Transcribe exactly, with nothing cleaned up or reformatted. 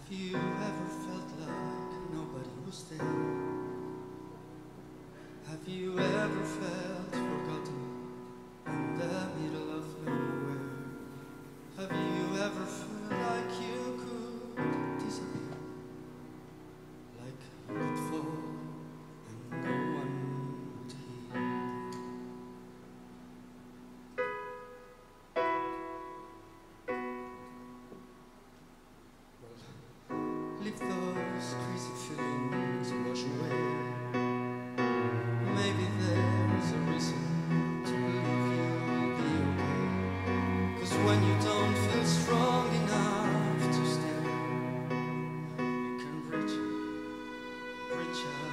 Have you ever felt like nobody was there? Have you ever felt forgotten in the middle of nowhere? Have you ever felt like you could disappear? Like you could fall and no one would hear? Leave those crazy feelings wash away. Maybe there's a reason to believe you'll be okay. 'Cause when you don't feel strong enough to stand, you can reach, reach out.